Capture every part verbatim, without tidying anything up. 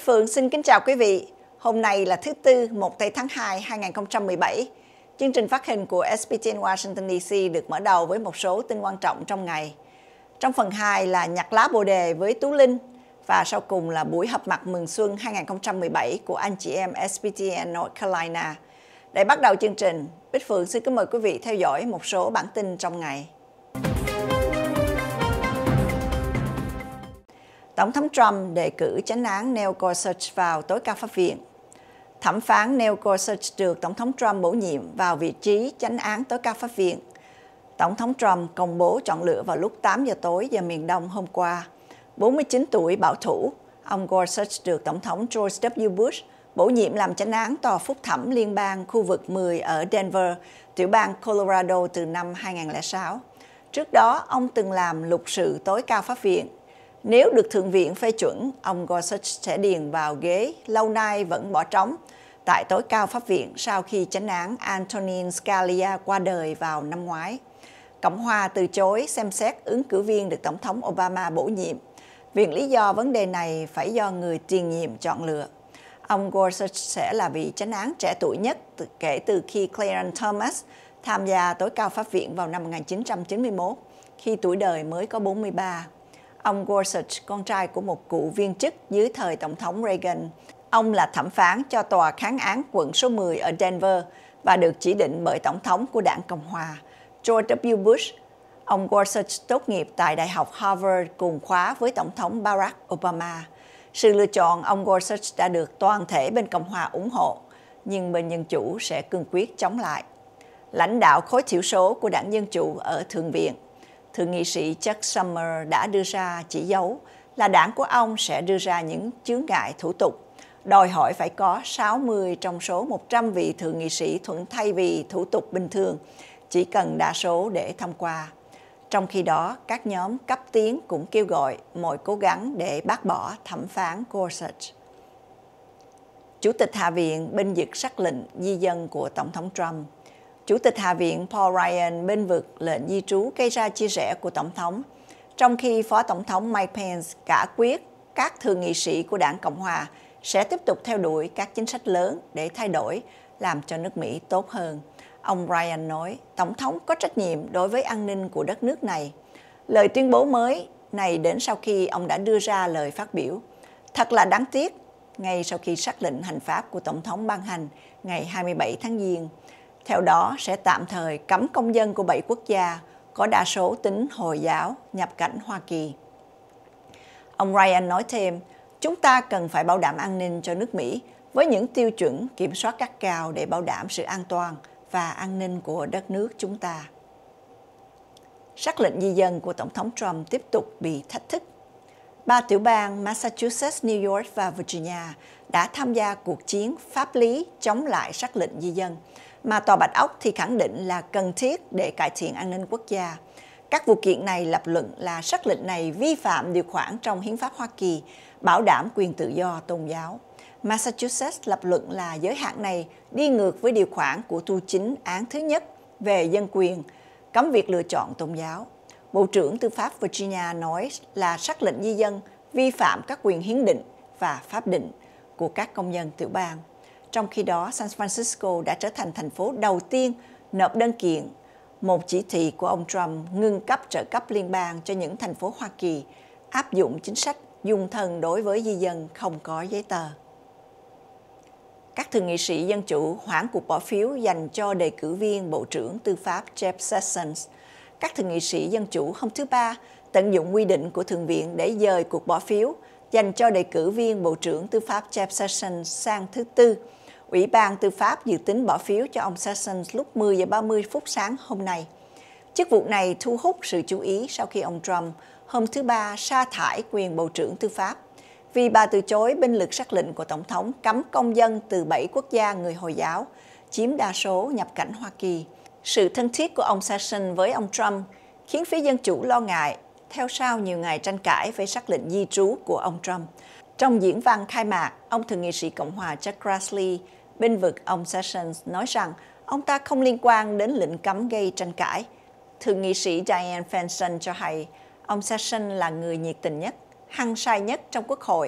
Phượng xin kính chào quý vị. Hôm nay là thứ Tư, một tây tháng hai, hai nghìn không trăm mười bảy. Chương trình phát hình của ét bê tê en Washington đê xê được mở đầu với một số tin quan trọng trong ngày. Trong phần hai là nhặt lá bồ đề với Tú Linh. Và sau cùng là buổi họp mặt mừng xuân hai nghìn không trăm mười bảy của anh chị em ét bê tê en North Carolina. Để bắt đầu chương trình, Bích Phượng xin kính mời quý vị theo dõi một số bản tin trong ngày. Tổng thống Trump đề cử chánh án Neil Gorsuch vào tối cao pháp viện. Thẩm phán Neil Gorsuch được Tổng thống Trump bổ nhiệm vào vị trí chánh án tối cao pháp viện. Tổng thống Trump công bố chọn lựa vào lúc tám giờ tối giờ miền Đông hôm qua. bốn mươi chín tuổi bảo thủ, ông Gorsuch được Tổng thống George W. Bush bổ nhiệm làm chánh án tòa phúc thẩm liên bang khu vực mười ở Denver, tiểu bang Colorado từ năm hai nghìn không trăm lẻ sáu. Trước đó, ông từng làm luật sự tối cao pháp viện. Nếu được Thượng viện phê chuẩn, ông Gorsuch sẽ điền vào ghế lâu nay vẫn bỏ trống tại tối cao pháp viện sau khi chánh án Antonin Scalia qua đời vào năm ngoái. Cộng hòa từ chối xem xét ứng cử viên được Tổng thống Obama bổ nhiệm. Viện lý do vấn đề này phải do người tiền nhiệm chọn lựa. Ông Gorsuch sẽ là vị chánh án trẻ tuổi nhất kể từ khi Clarence Thomas tham gia tối cao pháp viện vào năm một nghìn chín trăm chín mươi mốt, khi tuổi đời mới có bốn mươi ba. Ông Gorsuch, con trai của một cựu viên chức dưới thời Tổng thống Reagan. Ông là thẩm phán cho tòa kháng án quận số mười ở Denver và được chỉ định bởi Tổng thống của đảng Cộng hòa, George W. Bush. Ông Gorsuch tốt nghiệp tại Đại học Harvard cùng khóa với Tổng thống Barack Obama. Sự lựa chọn ông Gorsuch đã được toàn thể bên Cộng hòa ủng hộ, nhưng bên Dân Chủ sẽ cương quyết chống lại. Lãnh đạo khối thiểu số của đảng Dân Chủ ở Thượng viện, Thượng nghị sĩ Chuck Schumer đã đưa ra chỉ dấu là đảng của ông sẽ đưa ra những chướng ngại thủ tục, đòi hỏi phải có sáu mươi trong số một trăm vị thượng nghị sĩ thuận thay vì thủ tục bình thường, chỉ cần đa số để thông qua. Trong khi đó, các nhóm cấp tiến cũng kêu gọi mọi cố gắng để bác bỏ thẩm phán Gorsuch. Chủ tịch Hạ viện bênh vực sắc lệnh di dân của Tổng thống Trump. Chủ tịch Hạ viện Paul Ryan bênh vực lệnh di trú gây ra chia rẽ của Tổng thống, trong khi Phó Tổng thống Mike Pence cả quyết các thượng nghị sĩ của đảng Cộng hòa sẽ tiếp tục theo đuổi các chính sách lớn để thay đổi, làm cho nước Mỹ tốt hơn. Ông Ryan nói, Tổng thống có trách nhiệm đối với an ninh của đất nước này. Lời tuyên bố mới này đến sau khi ông đã đưa ra lời phát biểu. Thật là đáng tiếc, ngay sau khi sắc lệnh hành pháp của Tổng thống ban hành ngày hai mươi bảy tháng Giêng. Theo đó, sẽ tạm thời cấm công dân của bảy quốc gia có đa số tín Hồi giáo nhập cảnh Hoa Kỳ. Ông Ryan nói thêm, chúng ta cần phải bảo đảm an ninh cho nước Mỹ với những tiêu chuẩn kiểm soát gắt gao để bảo đảm sự an toàn và an ninh của đất nước chúng ta. Sắc lệnh di dân của Tổng thống Trump tiếp tục bị thách thức. Ba tiểu bang Massachusetts, New York và Virginia đã tham gia cuộc chiến pháp lý chống lại sắc lệnh di dân, mà Tòa Bạch Ốc thì khẳng định là cần thiết để cải thiện an ninh quốc gia. Các vụ kiện này lập luận là sắc lệnh này vi phạm điều khoản trong Hiến pháp Hoa Kỳ, bảo đảm quyền tự do tôn giáo. Massachusetts lập luận là giới hạn này đi ngược với điều khoản của tu chính án thứ nhất về dân quyền, cấm việc lựa chọn tôn giáo. Bộ trưởng Tư pháp Virginia nói là sắc lệnh di dân vi phạm các quyền hiến định và pháp định của các công dân tiểu bang. Trong khi đó, San Francisco đã trở thành thành phố đầu tiên nộp đơn kiện một chỉ thị của ông Trump ngừng cấp trợ cấp liên bang cho những thành phố Hoa Kỳ áp dụng chính sách dung thân đối với di dân không có giấy tờ. Các thượng nghị sĩ Dân Chủ hoãn cuộc bỏ phiếu dành cho đề cử viên Bộ trưởng Tư pháp Jeff Sessions. Các thượng nghị sĩ Dân Chủ hôm thứ Ba tận dụng quy định của Thượng viện để dời cuộc bỏ phiếu dành cho đề cử viên Bộ trưởng Tư pháp Jeff Sessions sang thứ Tư. Ủy ban Tư pháp dự tính bỏ phiếu cho ông Sessions lúc mười giờ ba mươi phút sáng hôm nay. Chức vụ này thu hút sự chú ý sau khi ông Trump hôm thứ Ba sa thải quyền Bộ trưởng Tư pháp vì bà từ chối binh lực sắc lệnh của Tổng thống cấm công dân từ bảy quốc gia người Hồi giáo, chiếm đa số nhập cảnh Hoa Kỳ. Sự thân thiết của ông Sessions với ông Trump khiến phía Dân Chủ lo ngại theo sau nhiều ngày tranh cãi về sắc lệnh di trú của ông Trump. Trong diễn văn khai mạc, ông Thượng nghị sĩ Cộng hòa Chuck Grassley bênh vực ông Sessions nói rằng ông ta không liên quan đến lệnh cấm gây tranh cãi. Thượng nghị sĩ Dianne Feinstein cho hay ông Sessions là người nhiệt tình nhất, hăng say nhất trong Quốc hội.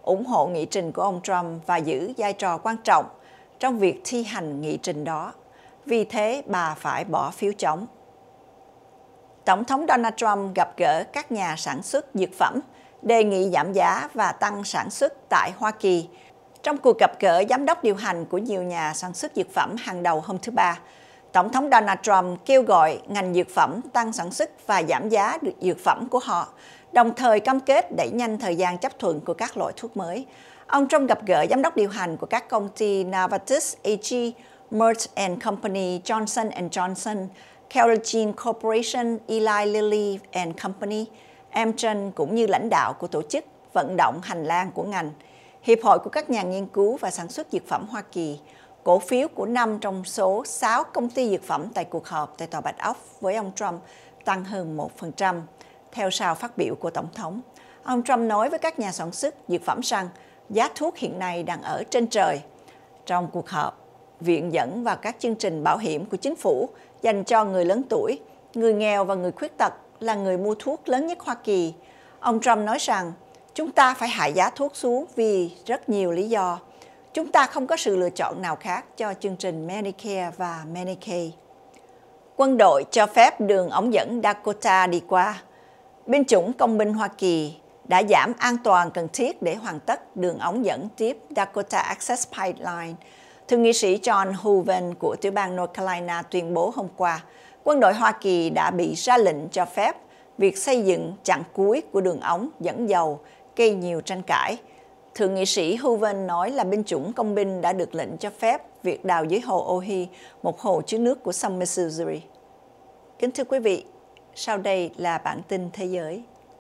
ủng hộ nghị trình của ông Trump và giữ vai trò quan trọng trong việc thi hành nghị trình đó. Vì thế, bà phải bỏ phiếu chống. Tổng thống Donald Trump gặp gỡ các nhà sản xuất dược phẩm, đề nghị giảm giá và tăng sản xuất tại Hoa Kỳ. Trong cuộc gặp gỡ giám đốc điều hành của nhiều nhà sản xuất dược phẩm hàng đầu hôm thứ Ba, Tổng thống Donald Trump kêu gọi ngành dược phẩm tăng sản xuất và giảm giá được dược phẩm của họ, đồng thời cam kết đẩy nhanh thời gian chấp thuận của các loại thuốc mới. Ông Trump gặp gỡ giám đốc điều hành của các công ty Novartis a giê, Merck and Company, Johnson and Johnson, Celgene Corporation, Eli Lilly and Company, Amgen cũng như lãnh đạo của tổ chức vận động hành lang của ngành, Hiệp hội của các nhà nghiên cứu và sản xuất dược phẩm Hoa Kỳ. Cổ phiếu của năm trong số sáu công ty dược phẩm tại cuộc họp tại Tòa Bạch Ốc với ông Trump tăng hơn một phần trăm, theo sau phát biểu của Tổng thống. Ông Trump nói với các nhà sản xuất dược phẩm rằng giá thuốc hiện nay đang ở trên trời. Trong cuộc họp, viện dẫn vào các chương trình bảo hiểm của chính phủ dành cho người lớn tuổi, người nghèo và người khuyết tật là người mua thuốc lớn nhất Hoa Kỳ. Ông Trump nói rằng chúng ta phải hạ giá thuốc xuống vì rất nhiều lý do. Chúng ta không có sự lựa chọn nào khác cho chương trình Medicare và Medicaid. Quân đội cho phép đường ống dẫn Dakota đi qua. Binh chủng công binh Hoa Kỳ đã giảm an toàn cần thiết để hoàn tất đường ống dẫn tiếp Dakota Access Pipeline. Thượng nghị sĩ John Hoeven của tiểu bang North Carolina tuyên bố hôm qua, quân đội Hoa Kỳ đã bị ra lệnh cho phép việc xây dựng chặng cuối của đường ống dẫn dầu gây nhiều tranh cãi. Thượng nghị sĩ Hoeven nói là binh chủng công binh đã được lệnh cho phép việc đào dưới hồ Ohi, một hồ chứa nước của sông Missouri. Kính thưa quý vị, sau đây là bản tin thế giới.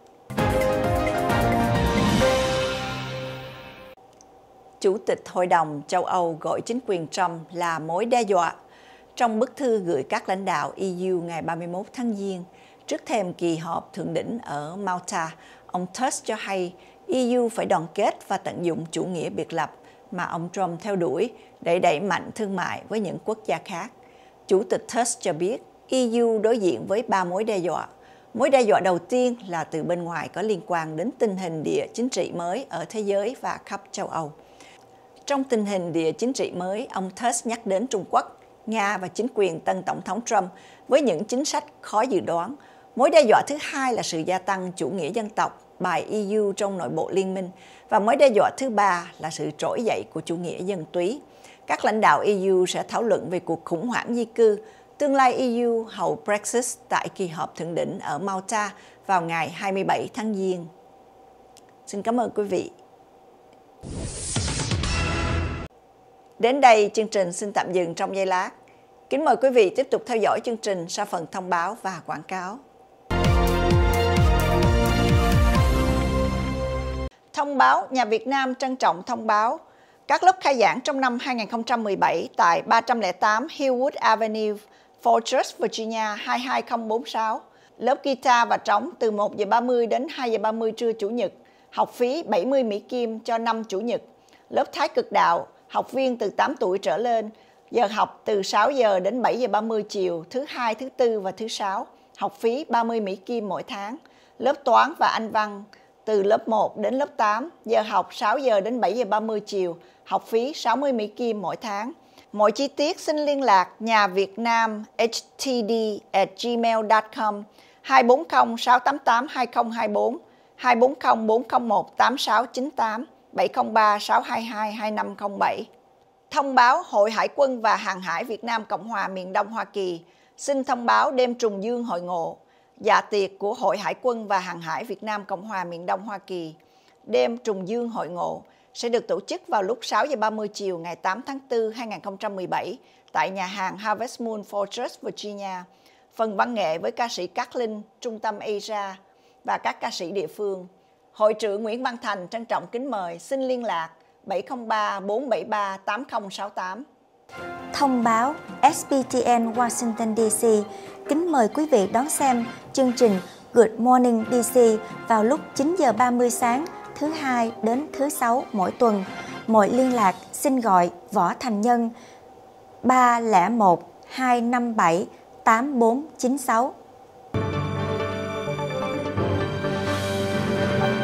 Chủ tịch Hội đồng châu Âu gọi chính quyền Trump là mối đe dọa. Trong bức thư gửi các lãnh đạo e u ngày ba mươi mốt tháng Giêng, trước thềm kỳ họp thượng đỉnh ở Malta, ông Tusk cho hay e u phải đoàn kết và tận dụng chủ nghĩa biệt lập mà ông Trump theo đuổi để đẩy mạnh thương mại với những quốc gia khác. Chủ tịch Tusk cho biết e u đối diện với ba mối đe dọa. Mối đe dọa đầu tiên là từ bên ngoài có liên quan đến tình hình địa chính trị mới ở thế giới và khắp châu Âu. Trong tình hình địa chính trị mới, ông Tusk nhắc đến Trung Quốc, Nga và chính quyền tân Tổng thống Trump với những chính sách khó dự đoán. Mối đe dọa thứ hai là sự gia tăng chủ nghĩa dân tộc, bài e u trong nội bộ liên minh. Và mối đe dọa thứ ba là sự trỗi dậy của chủ nghĩa dân túy. Các lãnh đạo e u sẽ thảo luận về cuộc khủng hoảng di cư, tương lai e u hậu Brexit tại kỳ họp thượng đỉnh ở Malta vào ngày hai mươi bảy tháng Giêng. Xin cảm ơn quý vị. Đến đây, chương trình xin tạm dừng trong giây lát. Kính mời quý vị tiếp tục theo dõi chương trình sau phần thông báo và quảng cáo. Thông báo, nhà Việt Nam trân trọng thông báo các lớp khai giảng trong năm hai nghìn không trăm mười bảy tại ba trăm lẻ tám Hillwood Avenue, Fortress, Virginia hai hai không bốn sáu. Lớp guitar và trống từ một giờ ba mươi đến hai giờ ba mươi trưa Chủ nhật, học phí bảy mươi Mỹ Kim cho năm Chủ nhật. Lớp Thái cực đạo, học viên từ tám tuổi trở lên, giờ học từ sáu giờ đến bảy giờ ba mươi chiều, thứ hai, thứ tư và thứ sáu, học phí ba mươi Mỹ Kim mỗi tháng. Lớp toán và Anh văn từ lớp một đến lớp tám, giờ học sáu giờ đến bảy giờ ba mươi chiều, học phí sáu mươi Mỹ Kim mỗi tháng. Mọi chi tiết xin liên lạc nhà Việt Nam h t d at gmail dot com, hai bốn không sáu tám tám hai không hai bốn, hai bốn không bốn không một tám sáu chín tám, bảy không ba sáu hai hai hai năm không bảy. Thông báo Hội Hải quân và Hàng hải Việt Nam Cộng hòa miền Đông Hoa Kỳ xin thông báo đêm trùng dương hội ngộ. Dạ tiệc của Hội Hải quân và Hàng hải Việt Nam Cộng hòa miền Đông Hoa Kỳ, đêm trùng dương hội ngộ, sẽ được tổ chức vào lúc sáu giờ ba mươi chiều ngày tám tháng tư hai nghìn không trăm mười bảy tại nhà hàng Harvest Moon Fortress, Virginia. Phần văn nghệ với ca sĩ Cát Linh, Trung tâm Asia và các ca sĩ địa phương. Hội trưởng Nguyễn Văn Thành trân trọng kính mời, xin liên lạc bảy không ba bốn bảy ba tám không sáu tám. Thông báo ét pê tê en Washington đê xê kính mời quý vị đón xem chương trình Good Morning đê xê vào lúc chín giờ ba mươi sáng thứ hai đến thứ sáu mỗi tuần. Mọi liên lạc xin gọi Võ Thành Nhân ba không một hai năm bảy tám bốn chín sáu.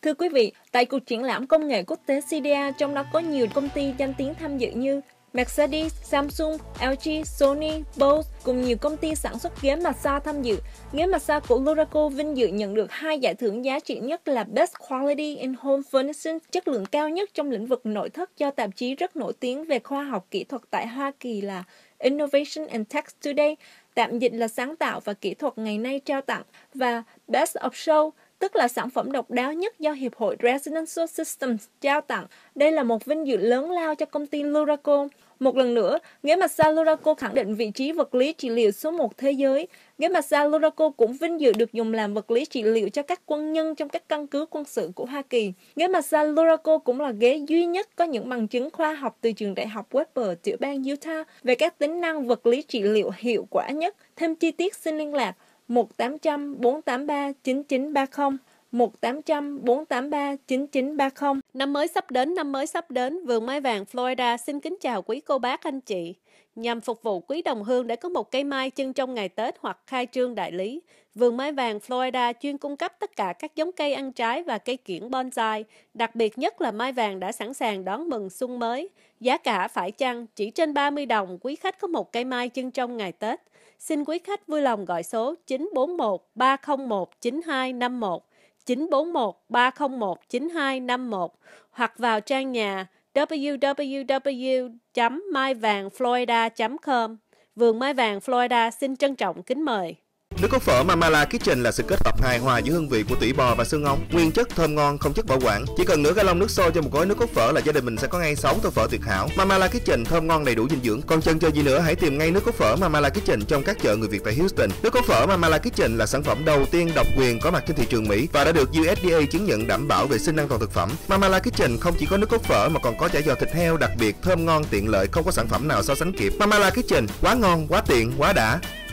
Thưa quý vị, tại cuộc triển lãm công nghệ quốc tế xê đê a, trong đó có nhiều công ty danh tiếng tham dự như Mercedes, Samsung, lờ giê, Sony, Bose cùng nhiều công ty sản xuất ghế massage tham dự. Ghế massage của Luraco vinh dự nhận được hai giải thưởng giá trị nhất là Best Quality in Home Furnishing, chất lượng cao nhất trong lĩnh vực nội thất do tạp chí rất nổi tiếng về khoa học kỹ thuật tại Hoa Kỳ là Innovation and Tech Today, tạm dịch là sáng tạo và kỹ thuật ngày nay trao tặng, và Best of Show, tức là sản phẩm độc đáo nhất do Hiệp hội Residential Systems trao tặng. Đây là một vinh dự lớn lao cho công ty Luraco. Một lần nữa, ghế massage Luraco khẳng định vị trí vật lý trị liệu số một thế giới. Ghế massage Luraco cũng vinh dự được dùng làm vật lý trị liệu cho các quân nhân trong các căn cứ quân sự của Hoa Kỳ. Ghế massage Luraco cũng là ghế duy nhất có những bằng chứng khoa học từ trường đại học Weber, tiểu bang Utah về các tính năng vật lý trị liệu hiệu quả nhất. Thêm chi tiết xin liên lạc một tám không không bốn tám ba chín chín ba không. một tám không không bốn tám ba chín chín ba không. Năm mới sắp đến, năm mới sắp đến, Vườn Mai Vàng Florida xin kính chào quý cô bác anh chị. Nhằm phục vụ quý đồng hương để có một cây mai chân trong ngày Tết hoặc khai trương đại lý, Vườn Mai Vàng Florida chuyên cung cấp tất cả các giống cây ăn trái và cây kiểng bonsai. Đặc biệt nhất là mai vàng đã sẵn sàng đón mừng xuân mới. Giá cả phải chăng chỉ trên ba mươi đồng, quý khách có một cây mai chân trong ngày Tết. Xin quý khách vui lòng gọi số chín bốn một ba không một chín hai năm một, chín bốn một ba không một chín hai năm một hoặc vào trang nhà w w w chấm mai vàng florida chấm com. Vườn Mai Vàng Florida xin trân trọng kính mời. Nước cốt phở Mamala Kitchen là sự kết hợp hài hòa giữa hương vị của tủy bò và xương ống, nguyên chất thơm ngon, không chất bảo quản. Chỉ cần nửa gallon nước sôi cho một gói nước cốt phở là gia đình mình sẽ có ngay sáu tô phở tuyệt hảo. Mamala Kitchen thơm ngon đầy đủ dinh dưỡng. Còn chần chờ gì nữa, hãy tìm ngay nước cốt phở Mamala Kitchen trong các chợ người Việt tại Houston. Nước cốt phở Mamala Kitchen là sản phẩm đầu tiên độc quyền có mặt trên thị trường Mỹ và đã được u ét đê a chứng nhận đảm bảo vệ sinh an toàn thực phẩm. Mamala Kitchen không chỉ có nước cốt phở mà còn có chả giò thịt heo đặc biệt thơm ngon tiện lợi, không có sản phẩm nào so sánh kịp. Mamala Kitchen quá ngon, quá tiện, quá đã.